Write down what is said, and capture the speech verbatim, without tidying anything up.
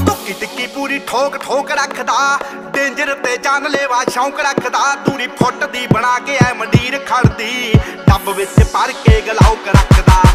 ਧੁੱਕੀ ਟਿੱਕੀ ਪੂਰੀ ਠੋਕ ਠੋਕ ਰੱਖਦਾ, ਡੇਂਜਰ ਤੇ ਜਾਨਲੇਵਾ ਸ਼ੌਂਕ ਰੱਖਦਾ। ਦੂਰੀ ਫੁੱਟ ਦੀ ਬਣਾ ਕੇ ਐ ਮੰਡੀਰ ਖੜਦੀ, ਡੱਬ ਵਿੱਚ ਭਰ ਕੇ ਗਲਾਉਕ ਰੱਖਦਾ।